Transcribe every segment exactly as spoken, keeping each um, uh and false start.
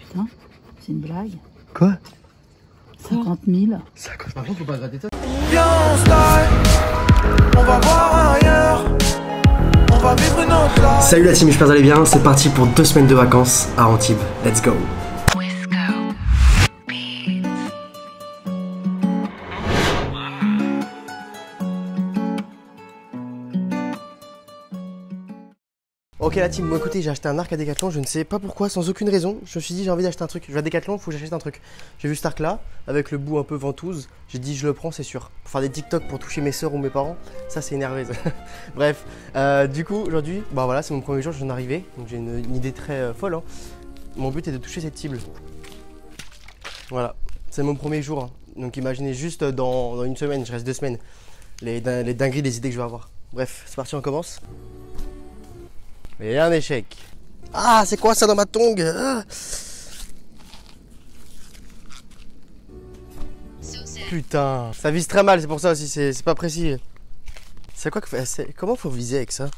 Putain, c'est une blague. Quoi? cinquante mille. cinquante Par contre, faut pas gratter ça. Viens, on slide, on va voir ailleurs, on va vivre une autre life. Salut la team, j'espère que vous allez bien. C'est parti pour deux semaines de vacances à Antibes. Let's go. Ok la team, bon écoutez, j'ai acheté un arc à Decathlon, je ne sais pas pourquoi, sans aucune raison. Je me suis dit j'ai envie d'acheter un truc, je vais à Decathlon, faut que j'achète un truc. J'ai vu cet arc là, avec le bout un peu ventouse, j'ai dit je le prends c'est sûr. Pour faire des TikTok pour toucher mes soeurs ou mes parents, ça c'est énervé. Bref, euh, du coup aujourd'hui, bah voilà c'est mon premier jour, je viens d'arriver, donc j'ai une, une idée très euh, folle. Hein. Mon but est de toucher cette cible. Voilà, c'est mon premier jour, hein. Donc imaginez juste dans, dans une semaine, je reste deux semaines, les, les dingueries des idées que je vais avoir. Bref, c'est parti, on commence. Et un échec. Ah, c'est quoi ça dans ma tongue? Ah. Putain, ça vise très mal, c'est pour ça aussi, c'est pas précis. C'est quoi que comment faut viser avec ça?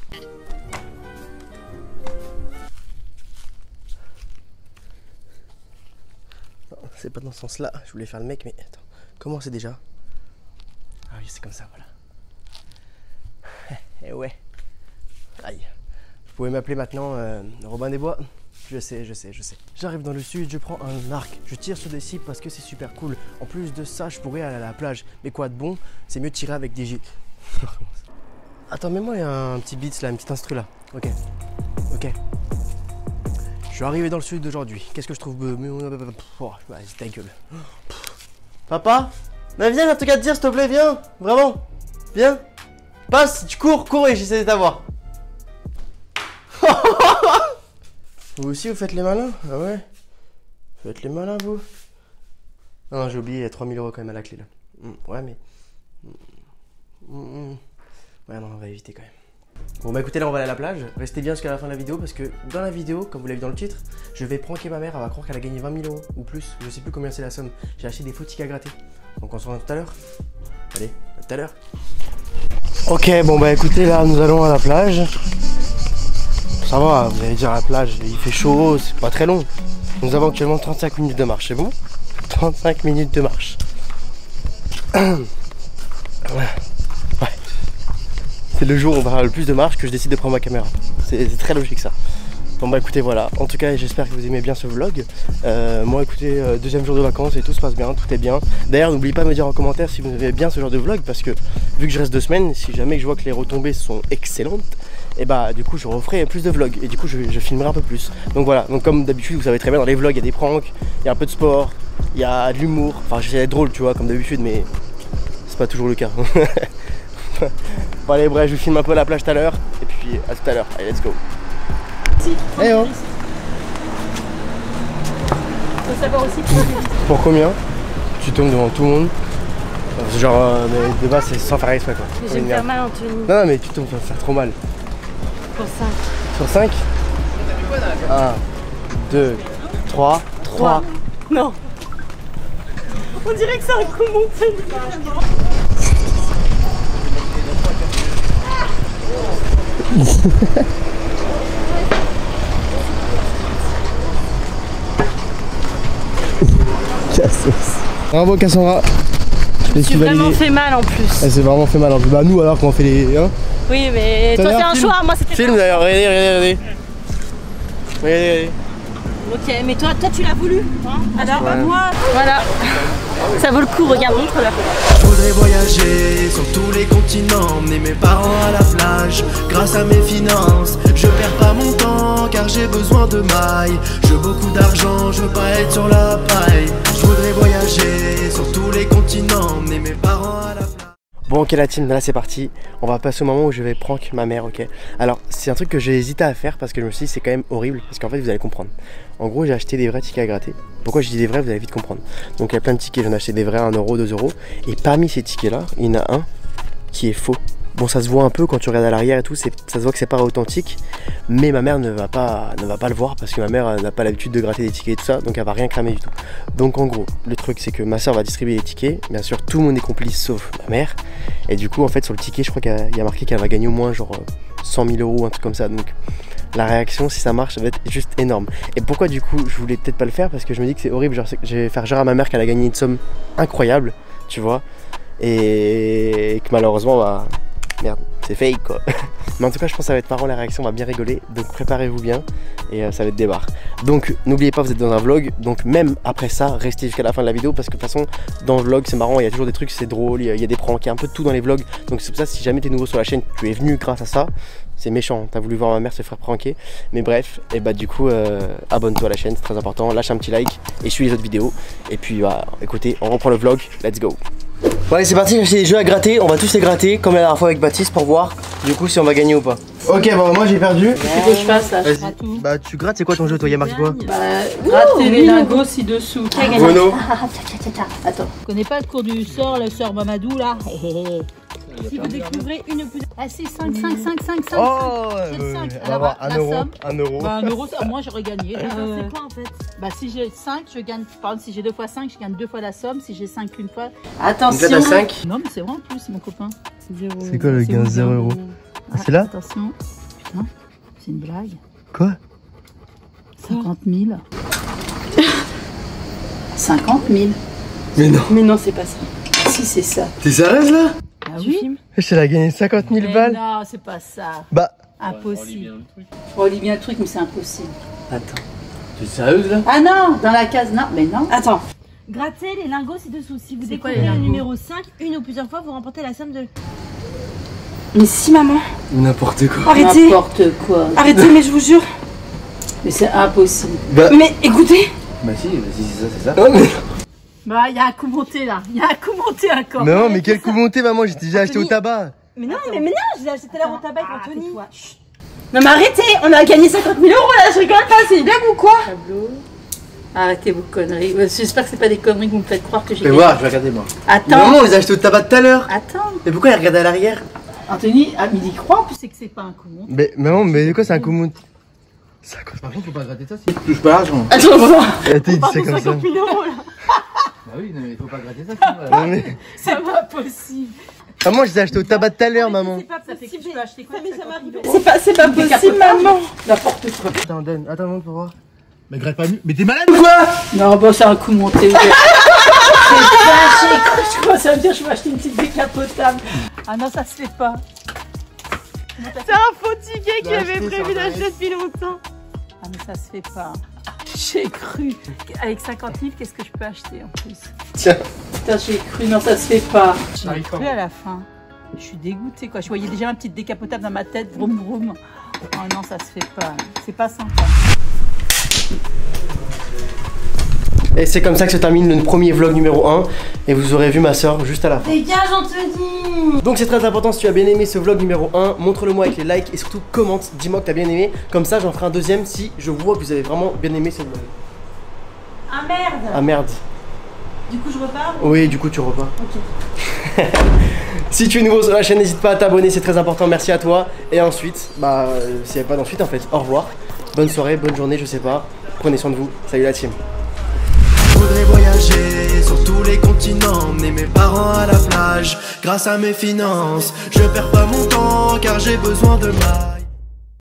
C'est pas dans ce sens-là, je voulais faire le mec, mais attends, comment c'est déjà? Ah oui, c'est comme ça, voilà. Et ouais. Aïe. Vous pouvez m'appeler maintenant euh, Robin des Bois. Je sais, je sais, je sais. J'arrive dans le sud, je prends un arc. Je tire sur des cibles parce que c'est super cool. En plus de ça, je pourrais aller à la plage. Mais quoi de bon? C'est mieux de tirer avec des G. Attends, mets-moi un petit beat là, un petit instru là. Ok. Ok. Je suis arrivé dans le sud aujourd'hui. Qu'est-ce que je trouve beau? Oh, vas-y, ta gueule. Papa? Mais viens, j'ai un truc à te dire, s'il te plaît, viens. Vraiment. Viens. Passe, tu cours, cours et j'essaie de t'avoir. Vous aussi vous faites les malins? Ah ouais? Vous faites les malins vous? Non, j'ai oublié, il y a trois mille euros quand même à la clé là. Mmh, ouais mais... Mmh, mmh. Ouais non, on va éviter quand même. Bon bah écoutez, là on va aller à la plage. Restez bien jusqu'à la fin de la vidéo parce que dans la vidéo, comme vous l'avez vu dans le titre, je vais pranker ma mère, elle va croire qu'elle a gagné vingt mille euros ou plus. Je sais plus combien c'est la somme. J'ai acheté des faux tickets à gratter. Donc on se retrouve tout à l'heure. Allez, à tout à l'heure. Ok, bon bah écoutez, là nous allons à la plage. Ça va, vous allez dire à la plage, il fait chaud, c'est pas très long. Nous avons actuellement trente-cinq minutes de marche, c'est bon? trente-cinq minutes de marche. Ouais. C'est le jour où on va faire le plus de marche que je décide de prendre ma caméra. C'est très logique ça. Bon bah écoutez voilà, en tout cas j'espère que vous aimez bien ce vlog. euh, Moi écoutez, euh, deuxième jour de vacances et tout se passe bien, tout est bien. D'ailleurs n'oubliez pas de me dire en commentaire si vous aimez bien ce genre de vlog. Parce que vu que je reste deux semaines, si jamais je vois que les retombées sont excellentes, et bah du coup je referai plus de vlogs. Et du coup je, je filmerai un peu plus. Donc voilà, donc comme d'habitude vous savez très bien, dans les vlogs il y a des pranks, il y a un peu de sport, il y a de l'humour. Enfin j'essaie d'être drôle tu vois comme d'habitude, mais c'est pas toujours le cas. Bon allez bref, je vous filme un peu à la plage tout à l'heure. Et puis à tout à l'heure, allez let's go. Eh oh. Faut savoir aussi pour Pour combien? Tu tombes devant tout le monde. Genre euh, de base c'est sans faire exprès quoi. je vais me faire mal en tenue. Non non mais tu tombes, ça va faire trop mal. Pour cinq. Sur cinq? un, deux, trois, trois. Non. On dirait que c'est un coup monté. Bravo Cassandra. Je me suis vraiment fait mal en plus. Elle s'est vraiment fait mal en plus. Bah nous alors qu'on fait les... Hein, oui mais toi c'est un choix, moi c'était... Film d'ailleurs, regardez, regardez, regardez. Regardez, regardez. Ok, mais toi, toi tu l'as voulu, hein? Alors ouais. Bah moi, voilà. Ça vaut le coup, regarde, montre-leur. Je voudrais voyager sur tous les continents, emmener mes parents à la plage. Grâce à mes finances, je perds pas mon temps car j'ai besoin de mailles. Je veux beaucoup d'argent, je veux pas être sur la paille. Je voudrais voyager sur tous les continents, emmener mes parents à la plage. Bon ok la team, là c'est parti. On va passer au moment où je vais prank ma mère, ok. Alors c'est un truc que j'ai hésité à faire parce que je me suis dit c'est quand même horrible. Parce qu'en fait vous allez comprendre. En gros j'ai acheté des vrais tickets à gratter. Pourquoi je dis des vrais, vous allez vite comprendre. Donc il y a plein de tickets, j'en ai acheté des vrais à un euro, deux euros. Et parmi ces tickets là, il y en a un qui est faux. Bon ça se voit un peu quand tu regardes à l'arrière et tout, ça se voit que c'est pas authentique. Mais ma mère ne va pas, ne va pas le voir parce que ma mère n'a pas l'habitude de gratter des tickets et tout ça. Donc elle va rien cramer du tout. Donc en gros, le truc c'est que ma soeur va distribuer les tickets. Bien sûr tout le monde est complice sauf ma mère. Et du coup en fait sur le ticket je crois qu'il y a marqué qu'elle va gagner au moins genre cent mille euros, un truc comme ça. Donc la réaction, si ça marche, ça va être juste énorme. Et pourquoi du coup je voulais peut-être pas le faire? Parce que je me dis que c'est horrible, genre je vais faire genre à ma mère qu'elle a gagné une somme incroyable, tu vois, et que malheureusement bah merde, c'est fake quoi. Mais en tout cas je pense que ça va être marrant, la réaction, on va bien rigoler, donc préparez-vous bien et euh, ça va être des barres. Donc n'oubliez pas, vous êtes dans un vlog, donc même après ça, restez jusqu'à la fin de la vidéo parce que de toute façon dans le vlog c'est marrant, il y a toujours des trucs, c'est drôle, il y, y a des pranks, il y a un peu de tout dans les vlogs. Donc c'est pour ça, si jamais tu es nouveau sur la chaîne, tu es venu grâce à ça, c'est méchant, t'as voulu voir ma mère se faire pranker. Mais bref, et bah du coup euh, abonne-toi à la chaîne, c'est très important, lâche un petit like et suis les autres vidéos. Et puis bah écoutez, on reprend le vlog, let's go. Bon allez c'est parti, j'ai acheté des jeux à gratter, on va tous les gratter comme la dernière fois avec Baptiste pour voir du coup si on va gagner ou pas. Ok bon moi j'ai perdu. Qu'est-ce que je fasse là? Vas-y. Bah tu grattes, c'est quoi ton jeu toi? Il y a marqué quoi? Bah gratter les lingots ci-dessous. Bono. Attends. Je connais pas le cours du sort, le sort Mamadou là. Si vous découvrez une plus. Ah c'est cinq, cinq, cinq, cinq, cinq. Oh C'est le cinq. on va avoir un euro. Un euro. Bah un euro, moi j'aurais gagné. Euh... C'est quoi en fait? Bah si j'ai cinq, je gagne. Par exemple, si j'ai deux fois cinq, je gagne deux fois la somme. Si j'ai cinq une fois. Attention. Donc là t'as cinq. Non mais c'est vrai en plus, mon copain. C'est quoi le gain? Zéro euro. Ah, c'est là? Attention. Putain, c'est une blague. Quoi? cinquante mille. cinquante mille. Mais non. Mais non, c'est pas ça. Si c'est ça. T'es sérieuse là? Ah oui? Je l'ai gagné cinquante mille Mais balles. non, c'est pas ça. Bah. Impossible. Je relis bien le truc, mais c'est impossible. Attends. T'es sérieuse là? Ah non, dans la case, non, mais non. Attends. Grattez les lingots ci-dessous. Si vous découvrez le numéro cinq, une ou plusieurs fois, vous remportez la somme de... Mais si maman. N'importe quoi. Arrêtez. N'importe quoi. Arrêtez, mais je vous jure. Mais c'est impossible. Bah. Mais écoutez. Bah si, bah si c'est ça, c'est ça. Oh, mais... Bah, il y a un coup monté là. Il y a un coup monté encore. Non, mais quel coup monté, maman, j'ai déjà acheté au tabac. Mais non, mais, mais non, j'ai acheté tout à l'heure au tabac avec Anthony. toi. Non mais arrêtez, on a gagné cinquante mille euros là, je rigole pas, c'est une blague ou quoi? Tableau. Arrêtez vos conneries. J'espère que c'est pas des conneries que vous me faites croire que j'ai Je vais gagné. voir, je vais regarder moi. Attends. Maman, on les a achetés au tabac tout à l'heure. Attends. Mais pourquoi il regarde à l'arrière? Anthony, ah, mais il y croit en plus, c'est que c'est pas un coup monté. Mais maman, mais de quoi c'est un coup monté? Par contre, faut pas gratter ça si tu touches pas l'argent. Attends, voilà. Attends, il dit ça comme ça. cinquante mille euros là. Bah oui, non, mais faut pas gratter ça. Non, mais... C'est pas possible. Maman, je les ai achetés au tabac tout à l'heure, maman. C'est pas Ça fait que possible. je peux acheter quoi? Ça, mais ça cinquante mille m'arrive. euros. C'est pas, c'est pas Des possible capotages. maman. N'importe quoi. Attends, donne, attends, montre pour voir. Mais gratte pas mieux. Mais t'es malade ou quoi? Non, bah c'est un coup monté. C'est pas, j'ai cru, je commence à me dire, je vais acheter une petite décapotable. Ah non, ça se fait pas. C'est un faux ticket qu'il L'a avait acheté prévu sur d'acheter depuis longtemps. Ah mais ça se fait pas. J'ai cru. Avec cinquante mille, qu'est-ce que je peux acheter en plus? Tiens. Putain, j'ai cru, non, ça se fait pas. J'ai Arrive cru comment? à la fin. Je suis dégoûtée quoi. Je voyais déjà ma petite décapotable dans ma tête, vroom vroom. Oh non, ça se fait pas. C'est pas sympa. Et c'est comme ça que se termine le premier vlog numéro un. Et vous aurez vu ma soeur juste à la fin. Dégage Anthony. Donc c'est très important, si tu as bien aimé ce vlog numéro un, montre-le moi avec les likes et surtout commente, dis-moi que tu as bien aimé. Comme ça j'en ferai un deuxième si je vois que vous avez vraiment bien aimé ce vlog. Ah merde. Ah merde. Du coup je repars. Oui, du coup tu repars. Ok. Si tu es nouveau sur la chaîne, n'hésite pas à t'abonner, c'est très important, merci à toi. Et ensuite, bah euh, s'il n'y a pas d'ensuite en fait, au revoir. Bonne soirée, bonne journée, je sais pas. Prenez soin de vous, salut la team. Je voudrais voyager sur tous les continents, emmener mes parents à la plage. Grâce à mes finances, je perds pas mon temps car j'ai besoin de ma...